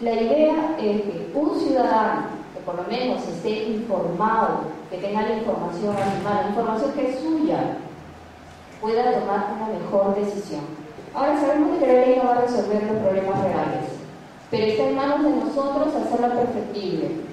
La idea es que un ciudadano que por lo menos esté informado, que tenga la información a su mano, información que es suya, pueda tomar una mejor decisión. Ahora sabemos que la ley no va a resolver los problemas reales, pero está en manos de nosotros hacerla perfectible.